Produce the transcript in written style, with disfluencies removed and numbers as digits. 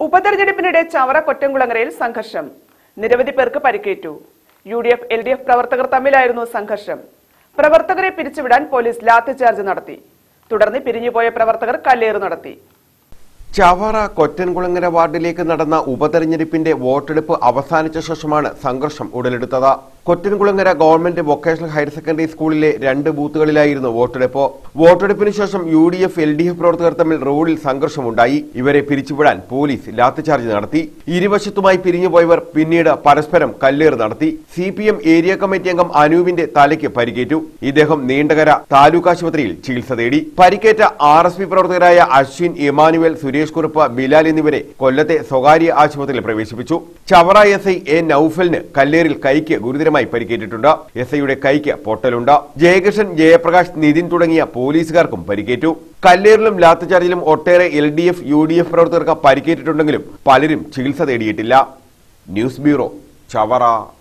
ഉപതെരഞ്ഞെടുപ്പിനിടെ ചവറ കൊറ്റംകുളങ്ങരയിൽ സംഘർഷം. നിരവധി പേർക്ക് പരിക്കേറ്റു. UDF, LDF പ്രവർത്തകർ തമ്മിലായിരുന്നു സംഘർഷം. പ്രവർത്തകരെ പിരിച്ചുവിടാൻ പോലീസ് ലാത്തിചാർജ് നടത്തി. തുടർന്ന് പിരിഞ്ഞുപോയ പ്രവർത്തകർ കല്ലേറ് നടത്തി. ചവറ കൊറ്റൻകുളങ്ങര വാർഡിലേക്ക് നടന്ന ഉപതെരഞ്ഞെടുപ്പിന്റെ വോട്ടെടുപ്പ് അവസാനിച്ച ശേഷമാണ് സംഘർഷം ഉടലെടുത്തത്. Kottankulangara government vocational higher secondary സ്കൂളിലെ 2 ബൂത്തുകളിലായിരുന്നു വോട്ടെടുപ്പ്. വോട്ടെടുപ്പിന് ശേഷം UDF, LDF പ്രവർത്തകർ തമ്മിൽ റോഡിൽ സംഘർഷമുണ്ടായി. ഇവരെ പിരിച്ചുവിടാൻ പോലീസ് ലാത്തിചാർജ് നടത്തി. ഇരുവശത്തുമായി പിരിഞ്ഞുപോയവർ പിന്നീട് പരസ്പരം കല്ലേറ് നടത്തി. CPM ഏരിയ കമ്മിറ്റി അംഗം അനൂപിന്റെ തലയ്ക്ക് പരിക്കേറ്റു. ഇദ്ദേഹം നീണ്ടകര താലൂക്ക് ആശുപത്രിയിൽ ചികിത്സ തേടി. പരിക്കേറ്റ RSP പ്രവർത്തകരായ അശ്വിൻ, ഇമാനുവൽ, സുരേഷ് കുറുപ്പ്, ബിലാൽ എന്നിവരെ കൊല്ലത്തെ സ്വകാര്യ ആശുപത്രിയിൽ പ്രവേശിപ്പിച്ചു. ചവറ SI A നൌഫലിന് കല്ലേറിൽ കൈക്ക് ഗുരുതരമായി പരിക്കേറ്റിട്ടുണ്ട്. SIയുടെ കൈക്ക് പൊട്ടലുണ്ട്. ജയകൃഷ്ണൻ, ജയപ്രകാശ്, നിതിൻ തുടങ്ങിയ പോലീസുകാർക്കും പരിക്കേറ്റു. കല്ലേറിലും ലാത്തിചാർജിലും ഒട്ടേറെ LDF, UDF പ്രവർത്തകർക്ക് പരിക്കേറ്റിട്ടുണ്ടെങ്കിലും പലരും ചികിത്സ തേടിയിട്ടില്ല. News bureau, Chavara.